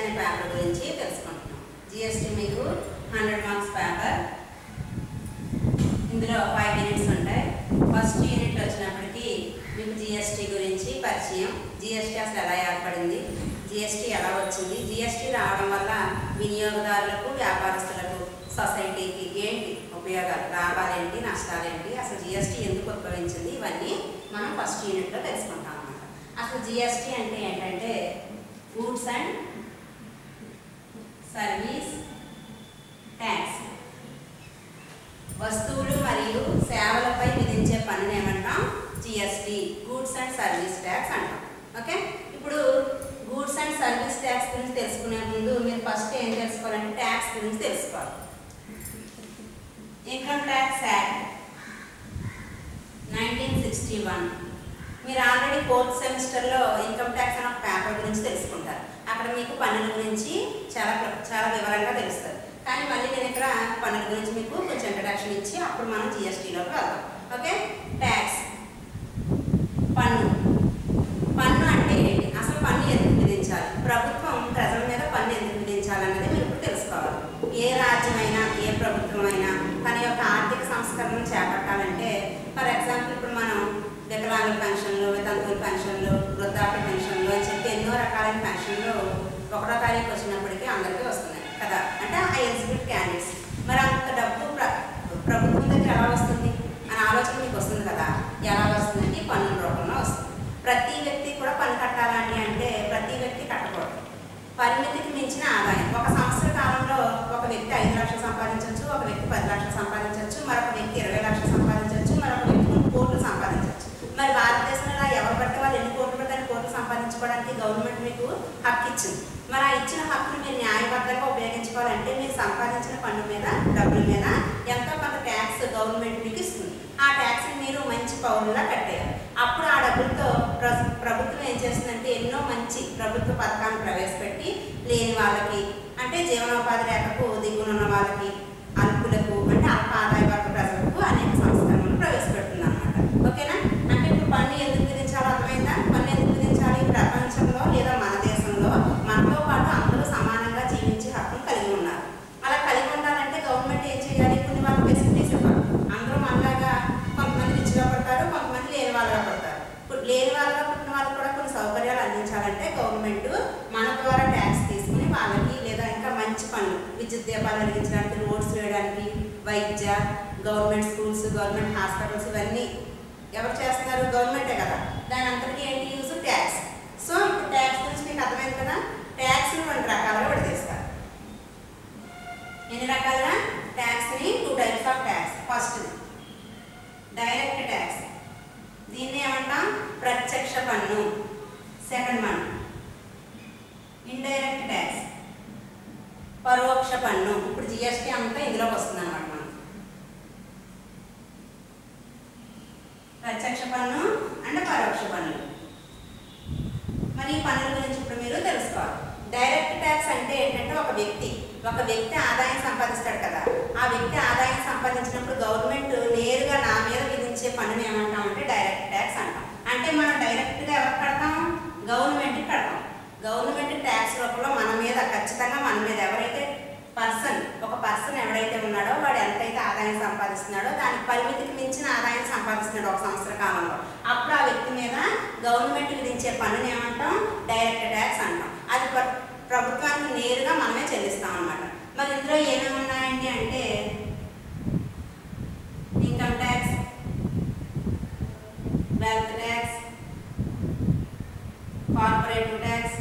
అనే పేపర్ గురించి తెలుసుకుంటున్నాం. జిఎస్టీ మీకు 100 మార్క్స్ పేపర్. ఇందులో 5 యూనిట్స్ ఉంటాయి. ఫస్ట్ యూనిట్ వచ్చినప్పటికీ మీకు జిఎస్టీ గురించి పరిచయం, జిఎస్టీ అసలు ఎలా ఏర్పడింది, జిఎస్టీ ఎలా వచ్చింది, జిఎస్టీ రావడం వల్ల వినియోగదారులకు, వ్యాపారస్తులకు, సొసైటీకి ఏంటి ఉపయోగాలు, లాభాలేంటి, నష్టాలేంటి, అసలు జిఎస్టీ ఎందుకు ఉద్భవించింది, ఇవన్నీ మనం ఫస్ట్ యూనిట్లో తెలుసుకుంటాం అన్నమాట. అసలు జిఎస్టీ అంటే ఏంటంటే గూడ్స్ అండ్ సర్వీస్ ట్యాక్స్, వస్తువులు మరియు సేవలపై విధించే పన్నుని ఏమంటాం? GST, goods and service tax అంటాం. ఓకే, ఇప్పుడు గూడ్స్ అండ్ సర్వీస్ ట్యాక్స్ గురించి తెలుసుకునే ముందు మీరు ఫస్ట్ ఏం తెలుసుకోవాలంటే ట్యాక్స్ గురించి తెలుసుకోవాలి. Income tax act 1961. మీరు ఆల్రెడీ 4th సెమిస్టర్లో ఇన్కమ్ ట్యాక్స్ అనే ఒక పేపర్ గురించి తెలుసుకుంటారు. అక్కడ మీకు పన్నుల గురించి చాలా వివరంగా తెలుస్తుంది. కానీ మళ్ళీ నేను ఇక్కడ పన్నుల గురించి మీకు కొంచెం ఇంట్రడక్షన్ ఇచ్చి అప్పుడు మనం జిఎస్టీలోకి వెళ్దాం. ఓకే, ట్యాక్స్, పన్ను. పన్ను అంటే ఏంటి, అసలు పన్ను ఎందుకు విధించాలి, ప్రభుత్వం ప్రజల మీద పన్ను ఎందుకు విధించాలన్నది మీరు ఇప్పుడు తెలుసుకోవాలి. ఏ రాజ్యమైనా, ఏ ప్రభుత్వమైనా తన యొక్క ఆర్థిక సంస్కరణను చేపట్టాలంటే, ఫర్ ఎగ్జాంపుల్ ఇప్పుడు మనం వికలాంగుల పెన్షన్లు, వితంతువుల పెన్షన్లు, వృద్ధాప్య పెన్షన్లు అని చెప్పి ఎన్నో రకాలైన పెన్షన్లు 1వ తారీఖు వచ్చినప్పటికీ అందరికీ వస్తున్నాయి కదా, అంటే ఆ ఎలిజిబుల్ క్యాండిడేట్స్. మరి అంత డబ్బు ప్రభుత్వం దగ్గర ఎలా వస్తుంది అనే ఆలోచన మీకు వస్తుంది కదా. ఎలా వస్తుందంటే పన్నుల రూపంలో వస్తుంది. ప్రతి వ్యక్తి కూడా పన్ను కట్టాలని అంటే ప్రతి వ్యక్తి కట్టకూడదు. పరిమితికి మించిన ఆదాయం, ఒక సంవత్సర కాలంలో ఒక వ్యక్తి 5 లక్షలు సంపాదించవచ్చు, ఒక వ్యక్తి 10 లక్షలు సంపాదించవచ్చు, మరొక వ్యక్తి 20 లక్షలు సంపాదించవచ్చు, మరొక వ్యక్తి 3 కోట్లు సంపాదించవచ్చు. మరి భారతదేశంలో ఎవరు పడితే వాళ్ళు ఎన్ని కోట్లు పడితే కోట్లు సంపాదించుకోవడానికి గవర్నమెంట్ మీకు హక్కు ఇచ్చింది. మరి ఆ ఇచ్చిన హక్కును మీరు న్యాయబద్ధంగా ఉపయోగించుకోవాలంటే మీరు సంపాదించిన పన్ను మీద, డబ్బుల మీద ఎంతో కొంత ట్యాక్స్ గవర్నమెంట్ మీకు ఇస్తుంది. ఆ ట్యాక్స్ని మీరు మంచి పౌరులా కట్టేయాలి. అప్పుడు ఆ డబ్బులతో ప్రభుత్వం ఏం చేస్తుందంటే ఎన్నో మంచి ప్రభుత్వ పథకాలను ప్రవేశపెట్టి లేని వాళ్ళకి, అంటే జీవనోపాధి రేఖకు దిగునున్న వాళ్ళకి, అల్పులకు, అంటే అల్ప ఆదాయ వర్గ ప్రజలకు అనేక సంస్కరణలు ప్రవేశపెడుతుంది అన్నమాట. ఓకేనా, అంటే ఇప్పుడు పన్ను ఎందుకు విధించాలో అర్థమైందా? పన్ను ఎందుకు విధించాలి? ప్రపంచంలో లేదా మన దేశంలో మనతో పాటు అందరూ సమానంగా జీవించే హక్కును కలిగి ఉన్నారు. అలా కలిగి ఉండాలంటే గవర్నమెంట్ ఏం చేయాలి? కొన్ని వాళ్ళకి ఫెసిలిటీస్ ఇవ్వాలి. అందరూ మనలాగా కొంతమంది రిచ్గా పడతారు, కొంతమంది లేని వాళ్ళగా పడతారు. ఇప్పుడు లేని వాళ్ళగా పుట్టిన వాళ్ళకి కూడా కొన్ని సౌకర్యాలు అందించాలంటే గవర్నమెంట్ మన ద్వారా ట్యాక్స్ తీసుకుని వాళ్ళకి, లేదా ఇంకా మంచి పనులు, విద్యుత్ దీపాలు వెలిగించడానికి, రోడ్స్ వేయడానికి, వైద్య, గవర్నమెంట్ స్కూల్స్, గవర్నమెంట్ హాస్పిటల్స్, ఇవన్నీ ఎవరు చేస్తున్నారు? గవర్నమెంటే కదా. దాని అంతటికీ ఏంటి యూజ్? ట్యాక్స్. సో ఇప్పుడు ట్యాక్స్ గురించి మీకు అర్థమైంది కదా. ట్యాక్స్ని 2 రకాలుగా విడదీస్తారు. ఎన్ని రకాలుగా? ట్యాక్స్ని 2 types of tax. First direct tax, దీన్ని ఏమంటాం? ప్రత్యక్ష పన్ను. సెకండ్ వన్ ఇండైరెక్ట్ ట్యాక్స్, పరోక్ష పన్ను. ఇప్పుడు జిఎస్టీ అంతా ఇందులోకి వస్తుంది అన్నమాట. మనం ప్రత్యక్ష పన్ను అంటే పరోక్ష పన్ను. మరి ఈ పన్నుల గురించి ఇప్పుడు మీరు తెలుసుకోవాలి. డైరెక్ట్ ట్యాక్స్ అంటే ఏంటంటే ఒక వ్యక్తి ఆదాయం సంపాదిస్తాడు కదా. ఆ వ్యక్తి ఆదాయం సంపాదించినప్పుడు గవర్నమెంట్ నేరుగా నా మీద విధించే పన్నుని ఏమంటాం అంటే డైరెక్ట్ ట్యాక్స్ అంటాం. అంటే మనం డైరెక్ట్గా ఎవరికి కడతాం? గవర్నమెంట్కి కడతాం. గవర్నమెంట్ ట్యాక్స్ రూపంలో మన మీద, ఖచ్చితంగా మన మీద ఎవరైతే ఒక పర్సన్ ఎవరైతే ఉన్నాడో వాడు ఎంతైతే ఆదాయం సంపాదిస్తున్నాడో దానికి పరిమితికి మించిన ఆదాయం సంపాదిస్తున్నాడు ఒక సంవత్సర కాలంలో, అప్పుడు ఆ వ్యక్తి మీద గవర్నమెంట్ విధించే పన్నుని ఏమంటాం? డైరెక్ట్ ట్యాక్స్ అంటాం. అది ప్రభుత్వానికి నేరుగా మనమే చెల్లిస్తాం అన్నమాట. మరి ఇందులో ఏమేమి ఉన్నాయండి అంటే income tax, wealth tax, corporative tax,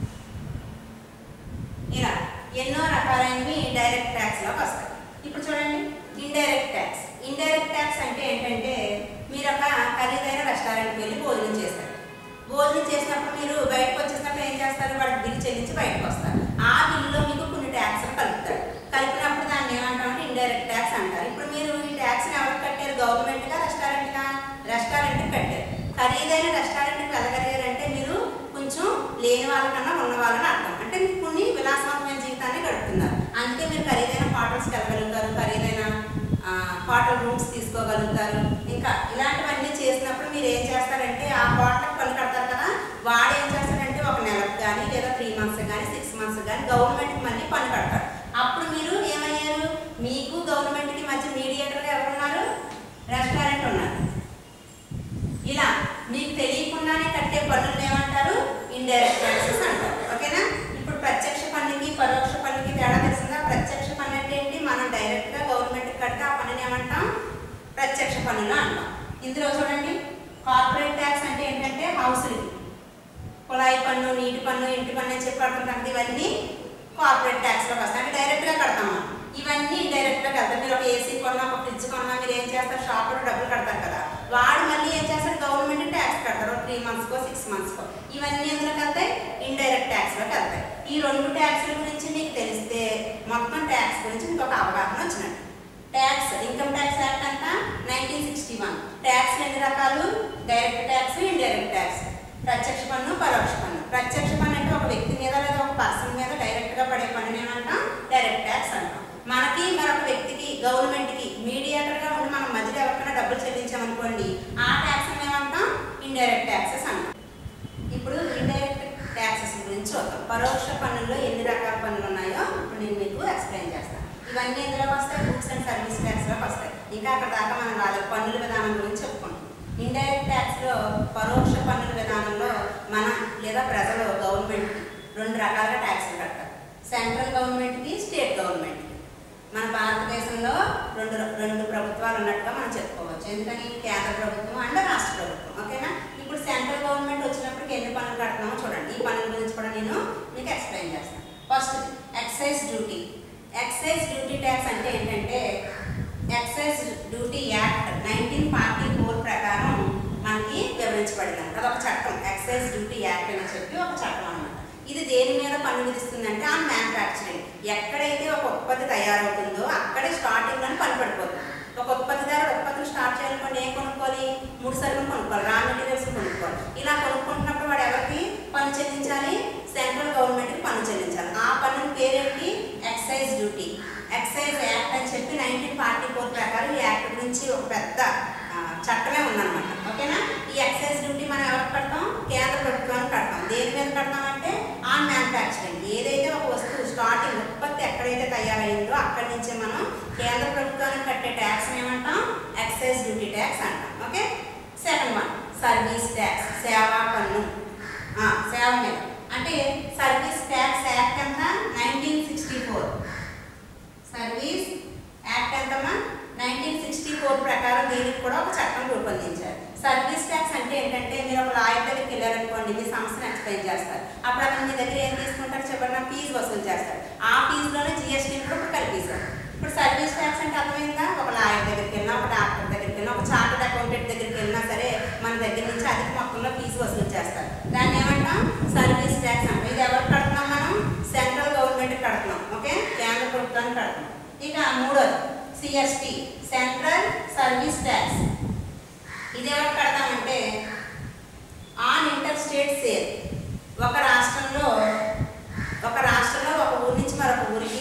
ఇలా ఎన్నో రకాలైనవి డైరెక్ట్ ట్యాక్స్లోకి వస్తాయి. ఇప్పుడు చూడండి ఇండైరెక్ట్ ట్యాక్స్. ఇండైరెక్ట్ ట్యాక్స్ అంటే ఏంటంటే మీరు ఒక ఖరీదైన రెస్టారెంట్కి వెళ్ళి భోజనం చేస్తారు. భోజనం చేసినప్పుడు మీరు బయటకు వచ్చేసినప్పుడు ఏం చేస్తారు? వాడికి బిల్ చెల్లించి బయటకు వస్తారు. ఆ బిల్లులో మీకు కొన్ని ట్యాక్స్లు కలుపుతారు. కలిపినప్పుడు దాన్ని ఏమంటామంటే ఇండైరెక్ట్ ట్యాక్స్ అంటారు. ఇప్పుడు మీరు ఈ ట్యాక్స్ని ఎవరికి కట్టారు? గవర్నమెంట్గా, రెస్టారెంట్గా? రెస్టారెంట్కి కట్టారు. ఖరీదైన రెస్టారెంట్కి వెళ్ళగలిగారంటే మీరు కొంచెం లేని వాళ్ళకన్నా ఉన్న వాళ్ళని అర్థం. అంటే మీకు కొన్ని విలాసవంతమైన జీవితాన్ని గడుపుతున్నారు. అందుకే మీరు ఖరీదైన హోటల్స్కి వెళ్ళగలుగుతారు, ఖరీదైన హోటల్ రూమ్స్ తీసుకోగలుగుతారు. ఇంకా ఇలాంటివన్నీ చేసినప్పుడు మీరు ఏం చేస్తారంటే ఆ హోటల్కి పన్ను కడతారు కదా, వాడు ఏం చేస్తాడంటే ఒక నెలకు కానీ లేదా 3 months కానీ 6 months కానీ పన్నులు అంటాం. ఇందులో చూడండి, కార్పొరేట్ ట్యాక్స్ అంటే ఏంటంటే హౌస్లకి కుళాయి పన్ను, నీటి పన్ను, ఇంటి పన్ను అని చెప్పి కడుతుంటాం. ఇవన్నీ కార్పొరేట్ ట్యాక్స్లోకి వస్తాయి. అంటే డైరెక్ట్గా కడతాం మనం. ఇవన్నీ ఇండైరెక్ట్గా కడతాం. మీరు ఒక ఏసీ కొన్నా, ఒక ఫ్రిడ్జ్ కొన్నా, మీరు ఏం చేస్తారు, షాప్లో డబ్బులు కడతారు కదా, వాడు మళ్ళీ ఏం చేస్తారు, గవర్నమెంట్ ట్యాక్స్ కడతారు 3 monthsకో 6 monthsకో. ఇవన్నీ ఎందులోకి వెళ్తాయి, ఇండైరెక్ట్ ట్యాక్స్లోకి వెళ్తాయి. ఈ 2 ట్యాక్స్ల గురించి మీకు తెలిస్తే మొత్తం ట్యాక్స్ గురించి మీకు ఒక అవగాహన వచ్చినట్టు. ట్యాక్స్, ఇన్కమ్ ట్యాక్స్ యాక్ట్ అంతా 1961. ట్యాక్స్ ఎన్ని రకాలు, డైరెక్ట్ ట్యాక్స్, ఇండైరెక్ట్ ట్యాక్స్. ప్రత్యక్ష పన్ను, పరోక్ష పన్ను. ప్రత్యక్ష పన్ను అంటే ఒక వ్యక్తి మీద లేదా ఒక పర్సన్ మీద డైరెక్ట్గా పడే పన్ను ఏమంటాం, డైరెక్ట్ ట్యాక్స్ అంటాం. మనకి మరొక వ్యక్తికి, గవర్నమెంట్కి మీడియేటర్గా ఉండి మనం మధ్యలో ఎవరికైనా డబ్బులు చెల్లించామనుకోండి, ఆ ట్యాక్స్ ఏమంటాం, ఇండైరెక్ట్ ట్యాక్సెస్ అంటాం. ఇప్పుడు ఇండైరెక్ట్ ట్యాక్సెస్ గురించి చూద్దాం. పరోక్ష పన్నుల్లో ఎన్ని రకాల పన్నులు ఉన్నాయో ఇప్పుడు నేను మీకు ఎక్స్ప్లెయిన్ చేస్తాను. ఇవన్నీ ఎందులోకి వస్తాయి, గూడ్స్ అండ్ సర్వీస్ ట్యాక్స్లోకి వస్తాయి. ఇంకా అక్కడ దాకా మనం రాలేదు, పన్నుల విధానం గురించి చెప్పుకుంటాం. ఇండైరెక్ట్ ట్యాక్స్లో, పరోక్ష పన్నుల విధానంలో మన లేదా ప్రజలు గవర్నమెంట్కి 2 రకాలుగా ట్యాక్స్లు కడతారు. సెంట్రల్ గవర్నమెంట్కి, స్టేట్ గవర్నమెంట్కి. మన భారతదేశంలో రెండు ప్రభుత్వాలు ఉన్నట్టుగా మనం చెప్పుకోవచ్చు. ఎందుకని, కేంద్ర ప్రభుత్వం అండ్ రాష్ట్ర ప్రభుత్వం. ఓకేనా. ఇప్పుడు సెంట్రల్ గవర్నమెంట్ వచ్చినప్పటికి ఎన్ని పన్నులు కడుతున్నామో చూడండి. ఈ పన్నుల గురించి కూడా నేను మీకు ఎక్స్ప్లెయిన్ చేస్తాను. First excise duty. Excise duty tax అంటే ఏంటంటే, ఎక్సైజ్ డ్యూటీ యాక్ట్ 1944 ప్రకారం మనకి వివరించబడింది. అదొక చట్టం. ఎక్సైజ్ డ్యూటీ యాక్ట్ అని చెప్పి ఒక చట్టం అన్నమాట. ఇది దేని మీద పన్ను విధిస్తుందంటే, ఆ మ్యానుఫ్యాక్చరింగ్. ఎక్కడైతే ఒక ఉత్పత్తి తయారవుతుందో అక్కడే స్టార్టింగ్లోనే పన్ను పడిపోతుంది. ఒక ఉత్పత్తిదారుడు ఉత్పత్తిని స్టార్ట్ చేయాలనుకోండి, ఏం కొనుక్కోవాలి, ముడి సరుకులు కొనుక్కోవాలి, రా మెటీరియల్స్ కొనుక్కోవాలి. ఇలా కొనుక్కుంటున్నప్పుడు వాడు ఎవరికి పన్ను చెల్లించాలి, సెంట్రల్ గవర్నమెంట్కి పన్ను చెల్లించాలి. ఆ పన్ను పేరేంటి, ఎక్సైజ్ డ్యూటీ. ఎక్సైజ్ యాక్ట్ అని చెప్పి 1944 ప్రకారం ఈ యాక్ట్ గురించి ఒక పెద్ద చట్టమే ఉందన్నమాట. ఓకేనా. ఈ ఎక్సైజ్ డ్యూటీ మనం ఎవరికి కడతాం, కేంద్ర ప్రభుత్వానికి కడతాం. దేని మీద కడతామంటే, ఆన్ మ్యానుఫ్యాక్చరింగ్. ఏదైతే ఒక వస్తువు స్టార్టింగ్ ఉత్పత్తి ఎక్కడైతే తయారైందో అక్కడి నుంచి మనం కేంద్ర ప్రభుత్వానికి కట్టే ట్యాక్స్ ఏమంటాం, ఎక్సైజ్ డ్యూటీ ట్యాక్స్ అంటాం. Okay. Second one service tax, సేవా పన్ను. సేవ మీద అంటే సర్వీస్ ట్యాక్స్ యాక్ట్ ఎంత, 1964. సర్వీస్ యాక్ట్ ఎంతమా, 1964 ప్రకారం దీనికి కూడా ఒక చట్టం రూపొందించారు. సర్వీస్ ట్యాక్స్ అంటే ఏంటంటే, మీరు ఒక లాయర్ దగ్గరికి వెళ్ళారనుకోండి, మీ సంస్థను ఎక్స్ప్లెయిన్ చేస్తారు. అప్పుడు అతను మీ దగ్గర ఏం తీసుకుంటారు, చెప్పండి, ఫీజు వసూలు చేస్తారు. ఆ ఫీజులోనే జిఎస్టీ కూడా ఇప్పుడు కలిపేశారు. ఇప్పుడు సర్వీస్ ట్యాక్స్ అంటే అర్థమైందా, ఒక లాయర్ దగ్గరికి వెళ్ళినా, ఒక డాక్టర్ దగ్గరికి వెళ్ళినా, ఒక చార్టర్డ్ అకౌంటెంట్ దగ్గరికి వెళ్ళినా సరే మన దగ్గర నుంచి అధిక మొత్తంలో ఫీజు వసూలు చేస్తారు. దాన్ని ఏమంటాం, సర్వీస్ ట్యాక్స్ అంటాం. ఇది ఎవరికి కడుతున్నాం మనం, సెంట్రల్ గవర్నమెంట్కి కడుతున్నాం. ఓకే, కేంద్ర ప్రభుత్వానికి కడుతున్నాం. ఇక మూడోది సిఎస్టి, సెంట్రల్ సర్వీస్ ట్యాక్స్. ఇది ఎవరికి కడతామంటే, ఆన్ ఇంటర్ స్టేట్ సేల్. ఒక రాష్ట్రంలో ఒక ఊరి నుంచి మరొక ఊరికి,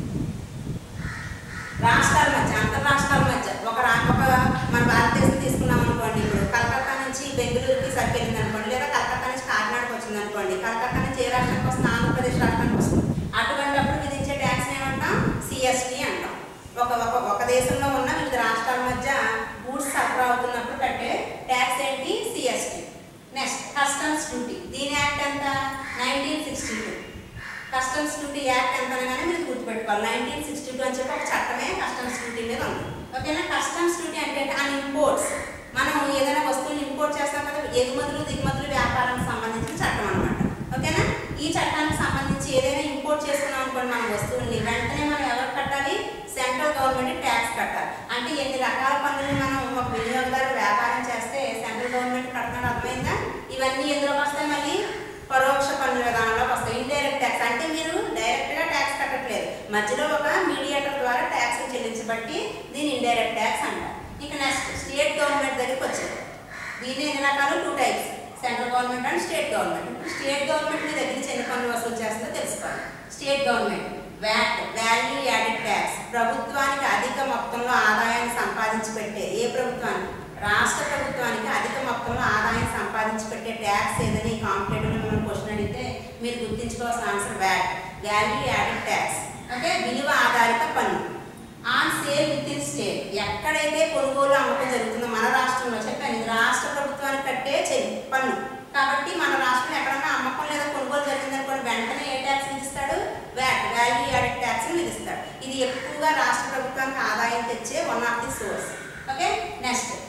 రాష్ట్రాల మధ్య, అంతర్రాష్ట్రాల మధ్య మన భారతదేశం తీసుకున్నాం అనుకోండి. ఇప్పుడు కలకత్తా నుంచి బెంగళూరుకి సరుకు వెళ్ళింది అనుకోండి, లేదా కలకత్తా నుంచి కాకినాడకి వచ్చింది అనుకోండి. కలకత్తా నుంచి ఏ రాష్ట్రానికి వస్తుంది, ఆంధ్రప్రదేశ్ రాష్ట్రానికి వస్తుంది. అటువంటిప్పుడు విధించే ట్యాక్స్ ఏమంటాం, సిఎస్టి అంటాం. ఒక దేశంలో ఉన్న వివిధ రాష్ట్రాల మధ్య గూడ్స్ సరఫరా అవుతున్నప్పుడు కట్టే ట్యాక్స్ ఏంటి, సిఎస్టి. Next customs duty. దీని యాక్ట్ ఎంత, 1962. కస్టమ్స్ డ్యూటీ యాక్ట్ ఎంత అనగానే మీరు గుర్తుపెట్టుకోవాలి, 1962 అని చెప్పి ఒక చట్టమే కస్టమ్స్ డ్యూటీ మీద ఉంది. ఓకేనా. కస్టమ్స్ డ్యూటీ అంటే ఆన్ ఇంపోర్ట్స్. మనం ఏదైనా వస్తువుని ఇంపోర్ట్ చేస్తాం కదా, ఎగుమతులు దిగుమతులు వ్యాపారానికి సంబంధించిన చట్టం అనమాట. ఓకేనా. ఈ చట్టానికి సంబంధించి ఏదైనా ఇంపోర్ట్ చేసుకున్నాం అనుకోండి మన వస్తువుల్ని, వెంటనే మనం ఎవరికి కట్టాలి, సెంట్రల్ గవర్నమెంట్ ట్యాక్స్ కట్టాలి. అంటే ఎన్ని రకాల పన్నులు మనం ఒక వినియోగదారు వ్యాపారం చేస్తే సెంట్రల్ గవర్నమెంట్ కట్టినాడు, అర్థమైందా. ఇవన్నీ ఎందులోకి వస్తాయి, మళ్ళీ పరోక్ష పన్నుల విధానంలోకి వస్తాయి. ఇండైరెక్ట్ ట్యాక్స్ అంటే మీరు డైరెక్ట్గా ట్యాక్స్ కట్టట్లేదు, మధ్యలో ఒక మీడియేటర్ ద్వారా ట్యాక్స్ చెల్లించబట్టి దీని ఇండైరెక్ట్ ట్యాక్స్ అంటారు. ఇక నెక్స్ట్ స్టేట్ గవర్నమెంట్ దగ్గరికి వచ్చారు. దీని ఎన్ని రకాలు, 2 types, central government and state government. State government మీ దగ్గర నుంచి ఎన్ని పన్నులు వసూలు చేస్తుందో తెలుసుకోవాలి. State government VAT, value added tax. ప్రభుత్వానికి అధిక మొత్తంలో ఆదాయాన్ని సంపాదించి పెట్టే, ఏ ప్రభుత్వానికి, రాష్ట్ర ప్రభుత్వానికి అధిక మొత్తంలో ఆదాయం సంపాదించి పెట్టే ట్యాక్స్ ఏదని కాంపిటేటివ్లో మనం క్వశ్చన్ అడిగితే మీరు గుర్తించుకోవాల్సిన answer VAT, value added tax. Okay, విలువ ఆధారిత పన్ను. On sale within state. ఎక్కడైతే కొనుగోలు అమ్మకం జరుగుతుందో మన రాష్ట్రంలో, చెప్పాను ఇది రాష్ట్ర ప్రభుత్వానికి కట్టే పన్ను. కాబట్టి మన రాష్ట్రంలో ఎక్కడన్నా అమ్మకం లేదా కొనుగోలు జరిగిందనుకోండి, వెంటనే ఏ ట్యాక్స్ విధిస్తాడు, వ్యాట్, వాల్యూ యాడెడ్ ట్యాక్స్ విధిస్తాడు. ఇది ఎక్కువగా రాష్ట్ర ప్రభుత్వానికి ఆదాయం తెచ్చే one of the source. Okay. Next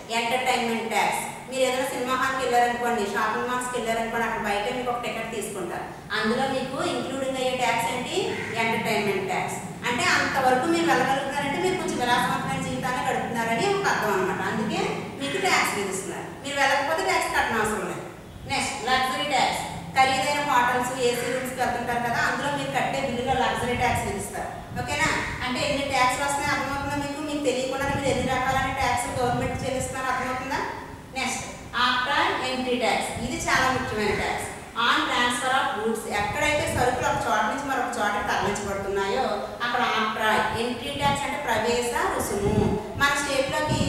entertainment tax. మీరు ఏదైనా సినిమా హాల్కి వెళ్ళారనుకోండి, షాపింగ్ మాల్స్కి వెళ్ళారనుకోండి, అక్కడ బయట మీకు ఒక టికెట్ తీసుకుంటారు. అందులో మీకు ఇంక్లూడింగ్ అయ్యే ట్యాక్స్ ఏంటి? Entertainment tax. అంటే అంతవరకు మీరు వెళ్ళగలుగుతున్నారంటే మీరు కొంచెం విలాసవంతమైన జీవితాన్ని గడుపుతున్నారని ఒక అర్థం అనమాట. అందుకే మీకు ట్యాక్స్ విధిస్తున్నారు. మీరు వెళ్ళకపోతే ట్యాక్స్ కట్టనవసరం లేదు. Next luxury tax. ఖరీదైన హోటల్స్, ఏసీ రూమ్స్కి వెళ్తుంటారు కదా, అందులో మీరు కట్టే బిల్లులో లగ్జరీ ట్యాక్స్ విధిస్తారు. ఓకేనా? అంటే ఎన్ని ట్యాక్స్లు వస్తున్నాయి అర్థమవుతుందా మీకు? మీకు తెలియకుండా మీరు ఎన్ని రకాలైన ట్యాక్స్ గవర్నమెంట్ చెల్లిస్తున్నారు అర్థమవుతుందా? Next after entry tax. ఇది చాలా ముఖ్యమైన tax. On transfer of goods. ఎక్కడైతే సరుకులు ఒక చోట నుంచి మరొక చోటకి తరలించబడుతున్నాయో అక్కడ ఆఫ్టర్ ఎంట్రీ ట్యాక్స్ అంటే ప్రవేశ రుసుము. మన స్టేట్లోకి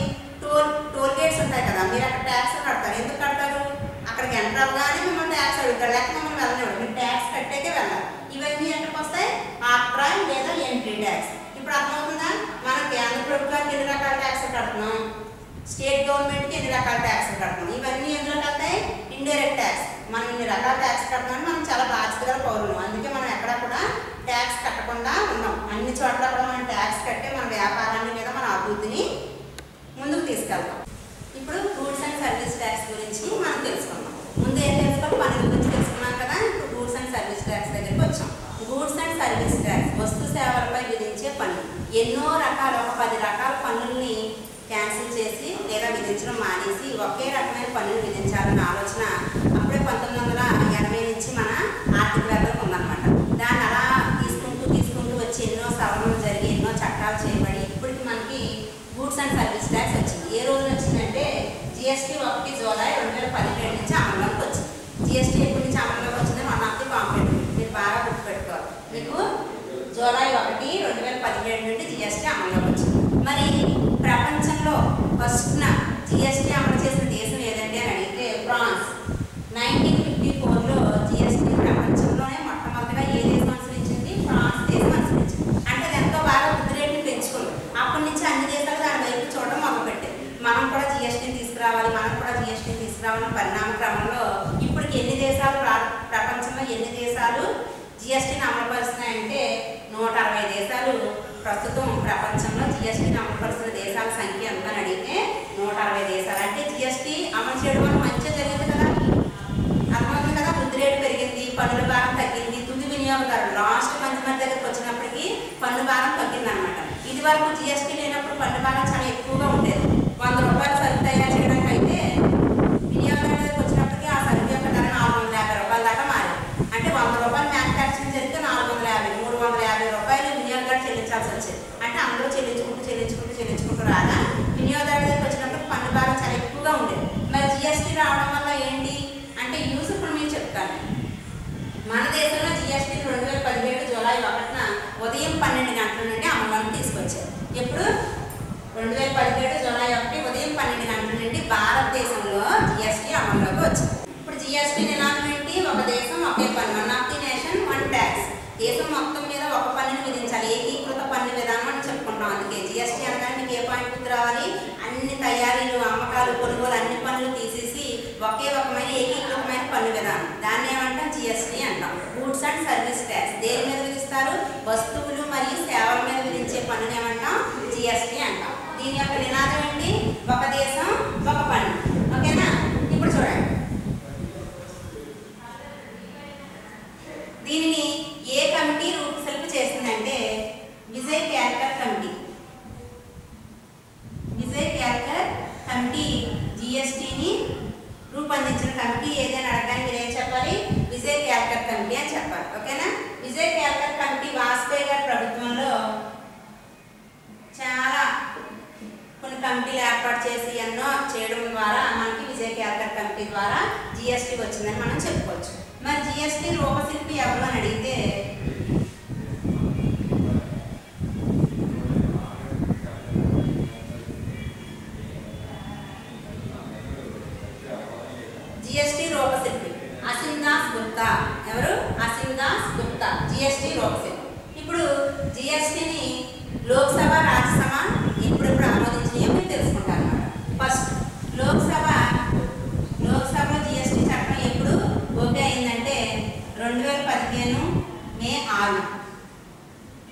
టోల్ గేట్స్ ఉంటాయి కదా, మీరు అక్కడ ట్యాక్స్ కడతారు. ఎందుకు కడతారు? అక్కడికి ఎంటర్ అవ్వగానే మిమ్మల్ని ట్యాక్స్ అడుగుతారు, లేకపోతే మిమ్మల్ని వెళ్ళనివ్వడు. మీరు ట్యాక్స్ కట్టేకే వెళ్ళాలి. ఇవన్నీ ఎక్కడికి వస్తాయి? ఆఫ్టర్ లేదా ఎంట్రీ ట్యాక్స్. ఇప్పుడు అర్థమవుతుందా? మన కేంద్ర ప్రభుత్వానికి ఎన్ని రకాల ట్యాక్స్ కడుతున్నాం, స్టేట్ గవర్నమెంట్కి ఎన్ని రకాల ట్యాక్స్ కడుతున్నాం. ఇవన్నీ ఎందులో కడతాయి? Indirect tax. మనం ఇన్ని రకాల ట్యాక్స్ కడుతున్నాం, మనం చాలా బాధ్యత గల పౌరులు. అందుకే మనం ఎక్కడ కూడా ట్యాక్స్ కట్టకుండా ఉన్నాం. అన్ని చోట్ల కూడా మనం ట్యాక్స్ కట్టే మన వ్యాపారాన్ని మీద మన అభివృద్ధిని ముందుకు తీసుకెళ్తాం. ఇప్పుడు గూడ్స్ అండ్ సర్వీస్ ట్యాక్స్ గురించి మనం తెలుసుకున్నాం. ముందు ఏం తెలుసుకోవాలి? పన్నుల గురించి తెలుసుకున్నాం కదా. ఇప్పుడు గూడ్స్ అండ్ సర్వీస్ ట్యాక్స్ దగ్గరికి వచ్చాం. గూడ్స్ అండ్ సర్వీస్ ట్యాక్స్ వస్తు సేవలపై విధించే పన్ను. ఎన్నో రకాల, ఒక 10 రకాల పన్నుల్ని క్యాన్సిల్ చేసి లేదా విధించడం మానేసి ఒకే రకమైన పన్నులు విధించాలన్న ఆలోచన అప్పుడే 1980 నుంచి మన ఆర్థికవేత్తలకు ఉందన్నమాట. దాన్ని అలా తీసుకుంటూ వచ్చి ఎన్నో సవరణలు జరిగి ఎన్నో చట్టాలు చేయబడి ఇప్పటికి మనకి గూడ్స్ అండ్ సర్వీస్ ట్యాక్స్ వచ్చింది. ఏ రోజున వచ్చిందంటే జిఎస్టీ 1 జూలై 2017 నుంచి అమల్లోకి వచ్చింది. జిఎస్టీ ఎప్పటి నుంచి అమల్లోకి వచ్చిందని వన్ ఆఫ్ ది కాంప్లెంట్ మీరు బాగా గుర్తుపెట్టుకోవాలి. మీకు జూలై 1, 2017 నుండి జిఎస్టీ అమల్లోకి వచ్చింది. మరి ప్రపంచంలో ఫస్ట్న జిఎస్టీ అమలు చేసిన దేశం ఏదండి అని అడిగితే ఫ్రాన్స్. 1954లో జిఎస్టీ ప్రపంచంలోనే మొట్టమొదటిగా ఏ దేశం అనుసరించింది? ఫ్రాన్స్ దేశం అనుసరించింది. అంటే అది ఎంతో బాగా వృద్ధి రేటుని పెంచుకుంది. అప్పటి నుంచి అన్ని దేశాలు దాని వైపు చూడడం మొదలుపెట్టాయి. మనం కూడా జిఎస్టీని తీసుకురావాలని పరిణామ క్రమంలో ఇప్పటికి ఎన్ని దేశాలు, ప్రపంచంలో ఎన్ని దేశాలు జిఎస్టీని అమలుపరుస్తున్నాయంటే 160 దేశాలు ప్రస్తుతం ప్రపంచంలో జిఎస్టీని అమలుపరుస్తున్న దేశాల సంఖ్య ఎంత అని అడిగితే 160 దేశాలు. అంటే జిఎస్టీ అమలు చేయడం వల్ల మంచిగా జరిగింది కదా, అర్థమవుతుంది కదా. వృద్ధి రేటు పెరిగింది, పన్నుల భారం తగ్గింది, తుది వినియోగదారులు లాస్ట్ కన్స్యూమర్ దగ్గరికి వచ్చినప్పటికీ పన్ను భారం తగ్గిందనమాట. ఇది వరకు జిఎస్టీ లేనప్పుడు పన్ను భారం చాలా ఎక్కువగా ఉండేది. 100 రూపాయలు సరుకు తయారు చేయడానికి అయితే వినియోగదారుల దగ్గరికి వచ్చినప్పటికీ ఆ సరుకు యొక్క ధర 450 రూపాయల దాకా మారింది. అంటే 100 రూపాయలు మ్యానుఫ్యాక్చరింగ్ జరిగితే 450, 350 రూపాయలు వినియోగదారు చెల్లించాల్సి వచ్చేది. అంటే అందరూ చెల్లించుకుంటూ రాగా వినియోగదారుల దగ్గరికి వచ్చినప్పుడు పన్ను భారం చాలా ఎక్కువగా ఉండేది. మరి జిఎస్టీ రావడం వల్ల ఏంటి అంటే యూజ్ ఇప్పుడు నేను చెప్తాను. మన దేశంలో జిఎస్టీ 2017 జూలై 1న ఉదయం 12 గంటల నుండి అమలులోకి తీసుకొచ్చారు. ఎప్పుడు? 2017 జూలై 1 ఉదయం 12 గంటల నుండి భారతదేశంలో జిఎస్టీ అమల్లోకి వచ్చింది. ఇప్పుడు జిఎస్టీ నినాదం ఏంటి? ఒక దేశం ఒకే పన్ను, one of the nation one tax. దేశం మొత్తం మీద ఒక పన్నుని విధించాలి, ఏకీకృత పన్ను విధానం అని చెప్పుకుంటాం. అందుకే జిఎస్టీ అనగానే మీకు ఏ పాయింట్ గుర్తు రావాలి? అన్ని తయారీలు, అమ్మకాలు, కొనుగోలు అన్ని పన్నులు తీసేసి ఒకే రకమైన ఏకీకృతమైన పన్ను విధానం, దాన్ని ఏమంటాం? జిఎస్టీ అంటాం. గూడ్స్ అండ్ సర్వీస్ ట్యాక్స్ దేని మీద విధిస్తారు? వస్తువులు మరియు సేవల మీద విధించే పన్నుని ఏమంటాం? జిఎస్టీ అంటాం. దీని యొక్క నినాదం ఏంటి? ఒక దేశం ఒక పన్ను. ఓకేనా? ఇప్పుడు చూడండి, దీనిని ఏ కమిటీ రూపకల్పన చేసిందంటే విజయ్ కేల్కర్ కమిటీ. విజయ్ కేల్కర్ కమిటీ జిఎస్టీని రూపొందించిన కమిటీ ఏదైనా అడగడానికి మీరు ఏం చెప్పాలి? విజయ్ కేల్కర్ కమిటీ అని చెప్పాలి. ఓకేనా? విజయ్ కేల్కర్ కమిటీ వాజ్పేయి గారి ప్రభుత్వంలో చాలా కొన్ని కమిటీలు ఏర్పాటు చేసి ఎన్నో చేయడం ద్వారా మనకి విజయ్ కేల్కర్ కమిటీ ద్వారా జిఎస్టీ వచ్చిందని మనం చెప్పుకోవచ్చు. మరి జిఎస్టీ రూపశిల్పి ఎవరు అని అడిగితే జిఎస్టీ రూపశిల్పి అసీమ్ దాస్ గుప్తా. ఎవరు? అసీమ్ దాస్ గుప్తా జిఎస్టీ రూపశిల్పి. ఇప్పుడు జిఎస్టీని లోక్సభ, రాజ్యసభ ఎప్పుడెప్పుడు ఆమోదించినాయో మీరు తెలుసుకుంటారు అన్నమాట. ఫస్ట్ లోక్సభలో జిఎస్టీ చట్టం ఎప్పుడు ఓకే అయిందంటే 2015 మే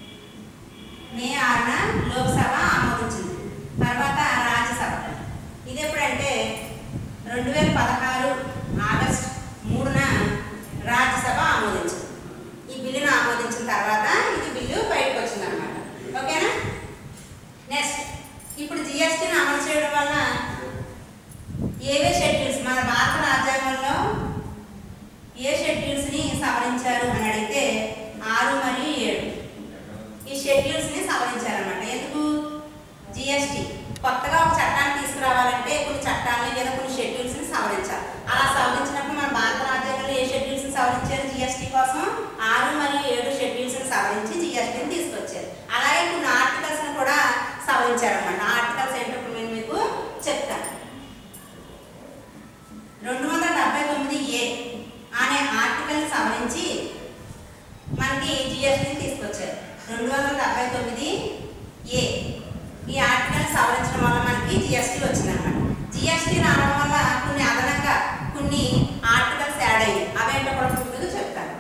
6న లోక్సభ ఆమోదించింది. తర్వాత రాజ్యసభ, ఇది ఇది ఎప్పుడంటే 2016 ఆగస్టు 3న రాజ్యసభ ఆమోదించింది. ఈ బిల్లును ఆమోదించిన తర్వాత ఇది బిల్లు బయటకు వచ్చింది అనమాట. ఓకేనా. నెక్స్ట్ ఇప్పుడు జిఎస్టీని అమలు చేయడం వల్ల ఏవే షెడ్యూల్స్ మన భారత రాజ్యాంగంలో ఏ షెడ్యూల్స్ని సవరించారు అని అడిగితే 6 మరియు 7 ఈ షెడ్యూల్స్ని సవరించారన్నమాట. ఎందుకు? జిఎస్టీ కొత్తగా ఒక చట్టాన్ని తీసుకురావాలంటే కొన్ని చట్టాలని లేదా కొన్ని షెడ్యూల్స్ని సవరించాలి. అలా సవరించినప్పుడు మన భారత రాజ్యాంగంలో ఏ షెడ్యూల్స్ని సవరించారు? జిఎస్టీ కోసం 6 మరియు 7 షెడ్యూల్స్ని సవరించి జిఎస్టీని తీసుకొచ్చారు. అలాగే కొన్ని ఆర్టికల్స్ని కూడా సవరించారన్నమాట. ఆర్టికల్స్ ఏంటప్పుడు నేను మీకు చెప్తాను. 279A అనే ఆర్టికల్ని సవరించి మనకి జిఎస్టీని తీసుకొచ్చారు. 279A ఈ ఆర్టికల్ సవరించడం వల్ల మనకి జిఎస్టీ వచ్చిందన్నమాట. జిఎస్టీ రావడం వల్ల కొన్ని అదనంగా కొన్ని ఆర్టికల్స్ యాడ్ అయ్యాయి. అవేంటో కూడా ముందుగా చెప్తాను.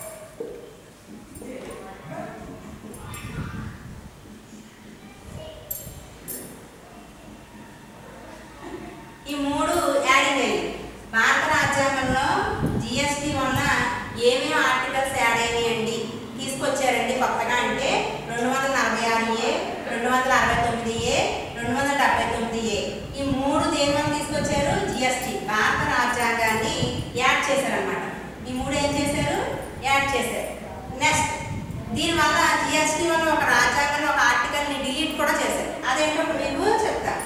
ఈ 3 యాడింగ్ అయ్యాయి. భారత రాజ్యాంగంలో జిఎస్టీ వల్ల ఏమేమి ఆర్టికల్స్ యాడ్ అయ్యాయండి తీసుకొచ్చారండి కొత్తగా అంటే 246A, 269A, 279A ఈ 3 దేని వల్ల తీసుకొచ్చారు? జిఎస్టీ భారత రాజ్యాంగాన్ని యాడ్ చేశారనమాట. ఈ 3 ఏం చేశారు? యాడ్ చేశారు. నెక్స్ట్ దీనివల్ల జిఎస్టీ వల్ల ఒక రాజ్యాంగంలో ఒక ఆర్టికల్ని డిలీట్ కూడా చేశారు. అదేంటో మీకు చెప్తాను.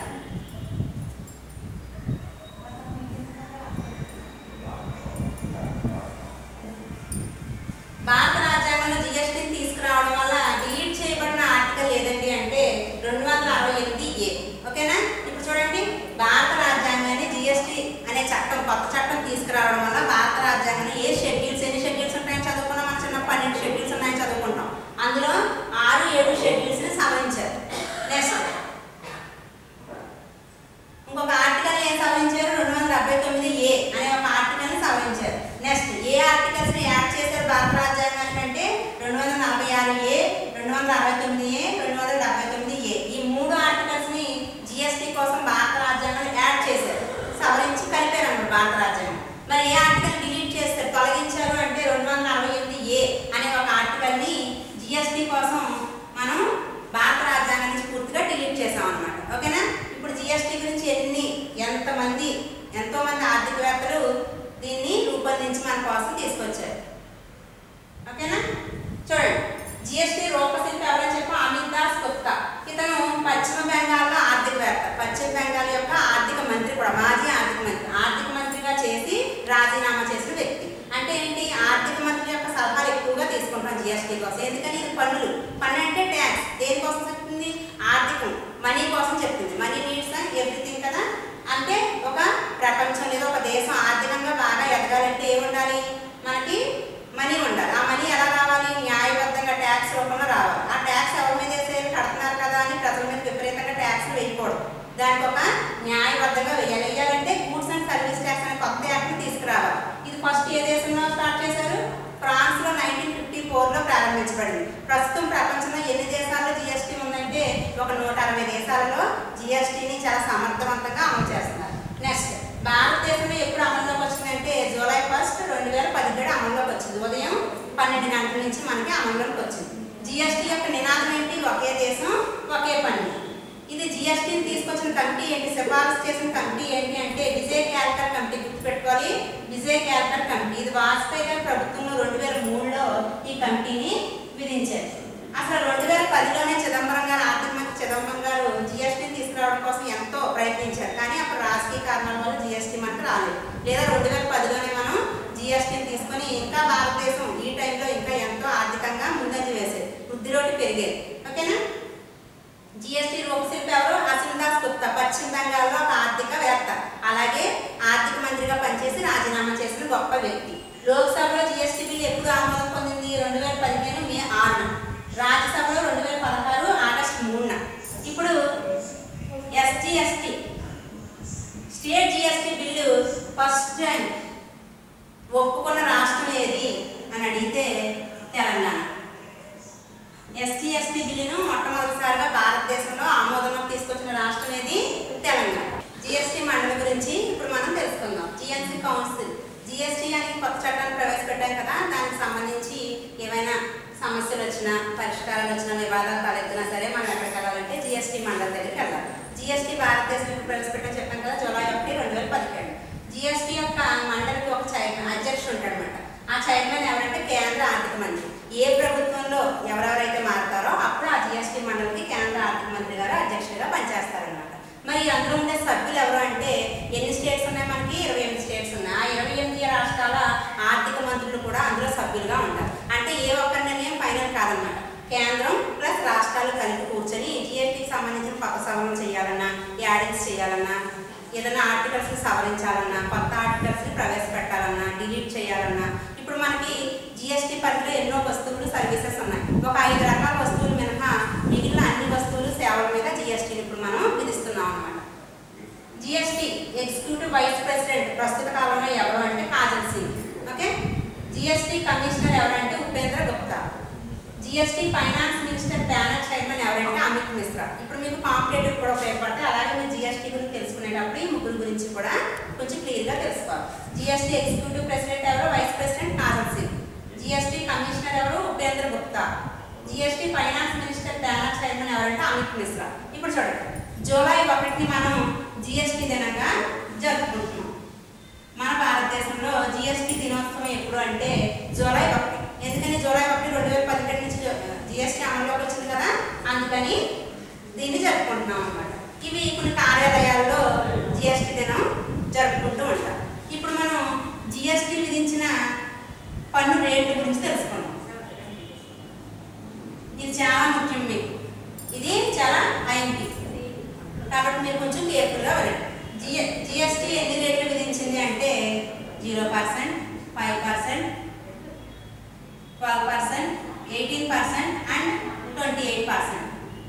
భారత రాజ్యాంగంలో జిఎస్టీని తీసుకురావడం వల్ల డిలీట్ చేయబడిన ఆర్టికల్ ఏదండి అంటే 268A. ఓకేనా. ఇప్పుడు చూడండి, భారత రాజ్యాంగాన్ని జిఎస్టీ అనే చట్టం కొత్త చట్టం తీసుకురావడం వల్ల భారత రాజ్యాంగంలో ఏ షెడ్యూల్స్ ఎన్ని షెడ్యూల్స్ ఉంటాయని చదువుకున్నాం. మన చిన్న 12 షెడ్యూల్స్ ఉన్నాయని చదువుకుంటాం. అందులో 6, 7 షెడ్యూల్స్ని సవరించారు. నెక్స్ట్ ఇంకొక ఆర్టికల్ ఏం సవరించారు? 279A అనే ఒక ఆర్టికల్ని సవరించారు. నెక్స్ట్ ఏ ఆర్టికల్స్ని యాడ్ చేశారు భారత రాజ్యాంగానికి అంటే 246A, 269A, 279A ఈ 3 ఆర్టికల్స్ని జిఎస్టీ కోసం భారత రాజ్యాంగంలో యాడ్ చేశారు, సవరించి కలిపారు అన్నమాట భారత రాజ్యాంగం. మరి ఏ ఆర్టికల్ డిలీట్ చేస్తారు, తొలగించారు అంటే 248A అనే ఒక ఆర్టికల్ని జిఎస్టీ కోసం మనం భారత రాజ్యాంగం నుంచి పూర్తిగా డిలీట్ చేసాం అన్నమాట. ఓకేనా. ఇప్పుడు జిఎస్టీ గురించి ఎంతో మంది ఆర్థికవేత్తలు దీన్ని రూపొందించి మన కోసం తీసుకొచ్చారు. ఓకేనా. చూడండి, జిఎస్టీ రూపశిల్పి ఎవరని చెప్పి అమిత్ దాస్ గుప్తా. ఇతను పశ్చిమ బెంగాల్లో ఆర్థికవేత్త. పశ్చిమ బెంగాల్ యొక్క ఆర్థిక మంత్రి కూడా, మాజీ ఆర్థిక మంత్రిగా చేసి రాజీనామా చేసిన వ్యక్తి. అంటే ఏంటి? ఆర్థిక మంత్రి యొక్క సలహాలు ఎక్కువగా తీసుకుంటాం జిఎస్టీ కోసం. ఎందుకని? ఇది పన్ను అంటే ట్యాక్స్. దేనికోసం చెప్తుంది? ఆర్థికం, మనీ కోసం చెప్తుంది. మనీ నీడ్స్ అండ్ ఎవ్రీథింగ్ కదా. అంటే ఒక ప్రపంచం లేదా ఒక దేశం ఆర్థికంగా బాగా ఎదగాలంటే ఏముండాలి? మనకి మనీ ఉండాలి. ఆ మనీ ఎలా రావాలి? న్యాయబద్ధంగా ట్యాక్స్ రూపంలో రావాలి. ఆ ట్యాక్స్ ఎవరి మీద వేసేది? కడుతున్నారు కదా అని ప్రజల మీద విపరీతంగా ట్యాక్స్ వేయకూడదు. దానికి ఒక న్యాయబద్ధంగా వేయాలంటే గూడ్స్ అండ్ సర్వీస్ ట్యాక్స్ అనే కొత్త యాక్ట్ని తీసుకురావాలి. ఇది ఫస్ట్ ఏ దేశంలో స్టార్ట్ చేశారు? ఫ్రాన్స్లో 1954లో ప్రారంభించబడింది. ప్రస్తుతం ప్రపంచంలో ఎన్ని దేశాల్లో జిఎస్టీ ఉందంటే ఒక 160 దేశాలలో జిఎస్టీని చాలా సమర్థవంతంగా అమలు చేస్తున్నారు. నెక్స్ట్ భారతదేశంలో ఎప్పుడు అమల్లోకి వచ్చిందంటే జూలై 1, 2017 అమల్లోకి వచ్చింది. ఉదయం 12 గంటల నుంచి మనకి అమల్లోకి వచ్చింది. జిఎస్టీ యొక్క నినాదం ఏంటి? ఒకే దేశం ఒకే పన్ను. ఇది జిఎస్టీని తీసుకొచ్చిన కమిటీ ఏంటి? సిఫారసు చేసిన కమిటీ ఏంటి అంటే విజయ్ కేల్కర్ కమిటీ. గుర్తుపెట్టుకోవాలి, విజయ్ కేల్కర్ కమిటీ. ఇది వాజ్పేయి గారి ప్రభుత్వంలో 2003లో ఈ కమిటీని విధించారు. అసలు 2010లోనే ఆర్థిక మంత్రి చిదంబరం గారు జిఎస్టీని తీసుకురావడం కోసం ఎంతో ప్రయత్నించారు. కానీ అప్పుడు రాజకీయ కారణాల వల్ల జిఎస్టీ మనకు రాలేదు. లేదా 2010లోనే మనం జిఎస్టీని తీసుకొని ఇంకా భారతదేశం ఈ టైంలో ఇంకా ఎంతో ఆర్థికంగా ముందంజ వేసేది, వృద్ధిలోకి పెరిగేది. ఓకేనా. జిఎస్టీ రూపశిల్పి ఎవరు? అమిత్ దాస్ గుప్తా. పశ్చిమ బెంగాల్లో ఒక ఆర్థికవేత్త, అలాగే ఆర్థిక మంత్రిగా పనిచేసి రాజీనామా చేసిన గొప్ప వ్యక్తి. లోక్సభలో జిఎస్టీ బిల్ ఎప్పుడు ఆమోదం పొందింది? 2015 మే 6న. రాజ్యసభలో 2016 ఆగస్టు 3న. ఇప్పుడు SGST state GST bill first time ఒప్పుకున్న రాష్ట్రం ఏది అని అడిగితే తెలంగాణ. ఎస్జిఎస్టీ బిల్లును మొట్టమొదటిసారిగా భారతదేశంలో ఆమోదంలోకి తీసుకొచ్చిన రాష్ట్రం ఏది? తెలంగాణ. జిఎస్టీ మండలి గురించి ఇప్పుడు మనం తెలుసుకుందాం. జిఎస్టీ కౌన్సిల్, జిఎస్టీ అని కొత్త చట్టాన్ని ప్రవేశపెట్టాం కదా, దానికి సంబంధించి ఏమైనా సమస్యలు వచ్చినా, పరిష్కారాలు వచ్చినా, వివాదాలు తలెత్తినా సరే మనం ఎక్కడికి వెళ్ళాలంటే జిఎస్టీ మండలి దగ్గరికి వెళ్ళాలి. జిఎస్టీ భారతదేశంలో ప్రవేశపెట్టని చెప్పాం కదా, జూలై 1, 2017. జిఎస్టీ యొక్క మండలికి ఒక అధ్యక్షుడు ఉంటాడనమాట. ఆ చైర్మన్ ఎవరంటే కేంద్ర ఆర్థిక మంత్రి. ఏ ప్రభుత్వంలో ఎవరెవరైతే మారుతారో అప్పుడు ఆ జిఎస్టీ మండలికి కేంద్ర ఆర్థిక మంత్రి గారు అధ్యక్షుడిగా పనిచేస్తారనమాట. మరి అందులో ఉండే సభ్యులు ఎవరు అంటే ఎన్ని స్టేట్స్ ఉన్నాయి? మనకి 28 స్టేట్స్ ఉన్నాయి. ఆ 28 రాష్ట్రాల ఆర్థిక మంత్రులు కూడా అందులో సభ్యులుగా ఉంటారు. అంటే ఏ ఒక్క నిర్ణయం ఫైనల్ కాదనమాట. కేంద్రం ప్లస్ రాష్ట్రాలు కలిపి కూర్చొని జిఎస్టీకి సంబంధించిన కొత్త సవరణ చేయాలన్నా, యాడింగ్స్ చేయాలన్నా, ఏదైనా ఆర్టికల్స్ని సవరించాలన్నా, కొత్త ఆర్టికల్స్ని ప్రవేశపెట్టాలన్నా, డిలీట్ చేయాలన్నా, ఇప్పుడు మనకి జిఎస్టీ పరిధిలో ఎన్నో వస్తువులు, సర్వీసెస్ ఉన్నాయి. ఒక 5 రకాల వస్తువులు మినహా మిగిలిన అన్ని వస్తువులు, సేవల మీద జిఎస్టీని ఇప్పుడు మనం విధిస్తున్నాం అన్నమాట. జిఎస్టీ ఎగ్జిక్యూటివ్ వైస్ ప్రెసిడెంట్ ప్రస్తుత కాలంలో ఎవరు అంటే Kajal Singh. Okay. GST commissioner ఎవరంటే Upendra Gupta. GST finance minister panel chairman ఎవరంటే అమిత్ మిశ్రా. ఇప్పుడు మీకు కాంపిటేటివ్ కూడా ఉపయోగపడతాయి. అలాగే మీరు జిఎస్టీ గురించి తెలుసుకునేటప్పుడు ఈ ముగ్గురు గురించి కూడా కొంచెం క్లియర్గా తెలుసుకోవాలి. జిఎస్టీ ఎగ్జిక్యూటివ్ ప్రెసిడెంట్ ఎవరు? Vice president Kajal Singh. GST commissioner ఎవరు? Upendra Gupta. GST finance minister panel chairman ఎవరంటే అమిత్ మిశ్రా. ఇప్పుడు చూడండి, జూలై 1ని మనం జిఎస్టీ దినంగా జరుపుకుంటున్నాం. మన భారతదేశంలో జిఎస్టీ దినోత్సవం ఎప్పుడు అంటే జూలై 1. ఎందుకని జూలై 1, 2017 నుంచి జిఎస్టీ అమల్లోకి వచ్చింది కదా, అందుకని దీన్ని జరుపుకుంటున్నాం అన్నమాట. ఇవి కొన్ని కార్యాలయాల్లో జిఎస్టీ దినం జరుపుకుంటూ ఉంటారు. ఇప్పుడు మనం జిఎస్టీ విధించిన పన్ను రేట్ల గురించి తెలుసుకున్నాం. ఇది చాలా ముఖ్యం మీకు. ఇది చాలా ఐఎంపీ కాబట్టి మీరు కొంచెం కేర్ఫుల్గా వెళ్ళండి. జిఎస్టీ ఎన్ని రేట్లు విధించింది అంటే 0%, 5%, 12%, 18% అండ్ 28%.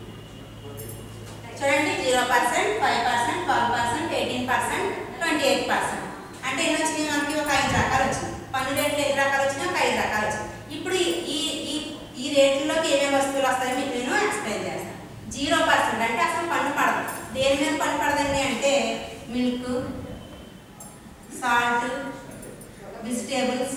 చూడండి, 0%, 5%, 12%, 18%, 28%. అంటే ఎన్ని వచ్చినాయి? మనకి ఒక 5 రకాలు వచ్చినాయి. పన్ను రేట్లు ఎన్ని రకాలు వచ్చినాయి? ఒక 5 రకాలు వచ్చినాయి. ఇప్పుడు ఈ రేట్లలోకి ఏమేమి వస్తువులు వస్తాయో మీకు నేను ఎక్స్ప్లెయిన్ చేస్తాను. 0% అంటే అసలు పన్ను పడదు. దేని మీద పన్ను పడదండి అంటే మిల్క్, సాల్ట్, వెజిటేబుల్స్,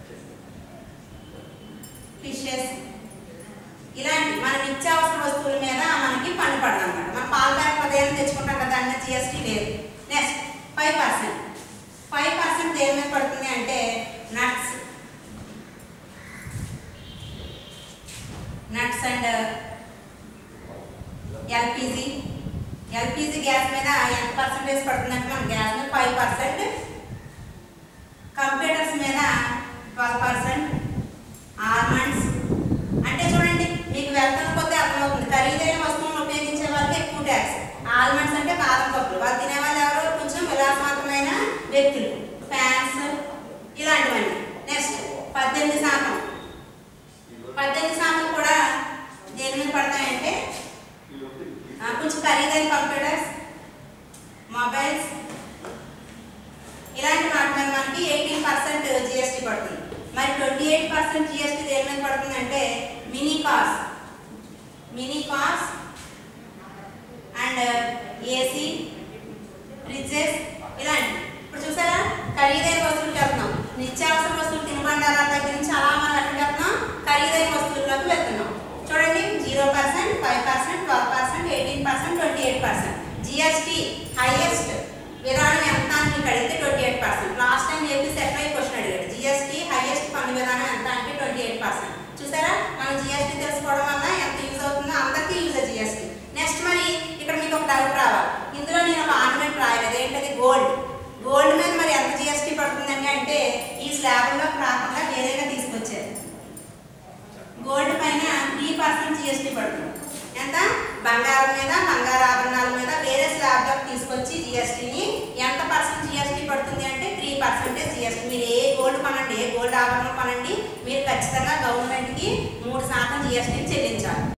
ఫిషెస్, ఇలాంటి మన నిత్యావసర వస్తువుల మీద మనకి పన్ను పడదు అనమాట. మనం పాల ప్యాకెట్ 10 తెచ్చుకుంటాం కదా, దాని మీద జిఎస్టీ లేదు. నెక్స్ట్ 5%. 5% దేని మీద పడుతుంది అంటే నట్స్ అండ్ ఎల్పిజి గ్యాస్ మీద ఎంత పర్సెంటేజ్ పడుతుందంటే మన గ్యాస్ మీద 5%, కంప్యూటర్స్ మీద 12%, ఆల్మండ్స్ అంటే చూడండి మీకు వెళ్తున్న కొద్దీ అర్థమవుతుంది. ఖరీదైన వస్తువులను ఉపయోగించే వాళ్ళకి ఎక్కువ ట్యాక్స్. ఆల్మండ్స్ అంటే బాదం పప్పులు, వాళ్ళు తినేవాళ్ళు ఎవరు? కొంచెం విలాసవంతమైన వ్యక్తులు. ఫ్యాన్స్ ఇలాంటివన్నీ. నెక్స్ట్ 18% కూడా దేని మీద పడతాయంటే కొంచెం ఖరీదైన కంప్యూటర్స్, మొబైల్స్ ఇలాంటి వాటి మీద మనకి 18% జిఎస్టీ పడుతుంది. మరి 28% జిఎస్టీ దేని మీద పడుతుందంటే mini cars and AC, fridges ఇలాంటి. ఇప్పుడు చూసారా, ఖరీదైన వస్తువులు వెళ్తున్నాం. నిత్యావసర వస్తువులు, తినుబండారాల దగ్గర నుంచి అలా మనం ఎక్కడికి వెళ్తున్నాం? ఖరీదైన వస్తువుల్లోకి వెళ్తున్నాం. చూడండి, 0%, 5%, 12%, 18%, 28%. జిఎస్టీ హైయెస్ట్ విధానం ఎంత అని మీకు అడిగితే 28%. లాస్ట్ టైం ఏపీ సెట్లై క్వశ్చన్ అడిగాడు, జిఎస్టీ హైయెస్ట్ పన్ను విధానం ఎంత అంటే 28%. చూసారా, మనం జిఎస్టీ తెలుసుకోవడం వల్ల ఎంత యూజ్ అవుతుందో అందరికీ యూజ్ అవుతుంది జిఎస్టీ. నెక్స్ట్ మరి ఇక్కడ మీకు ఒక డౌట్ రావాలి. ఇందులో నేను ఒక ఆర్నమెంట్ రాయలేదు, ఏంటది? గోల్డ్ మీద మరి ఎంత జిఎస్టీ పడుతుందండి అంటే ఈ స్లాబ్లో రాకుండా వేరేగా తీసుకొచ్చారు. గోల్డ్ పైన 3% జిఎస్టీ పడుతుంది. ఎంత? బంగారం మీద, బంగారు ఆభరణాల మీద వేరే స్లాబ్లో తీసుకొచ్చి జిఎస్టీని ఎంత పర్సెంట్ జిఎస్టీ పడుతుంది అంటే 3% జిఎస్టీ. మీరు ఏ గోల్డ్ కొనండి, ఏ గోల్డ్ ఆభరణం కొనండి, మీరు ఖచ్చితంగా గవర్నమెంట్కి 3% జిఎస్టీని చెల్లించాలి.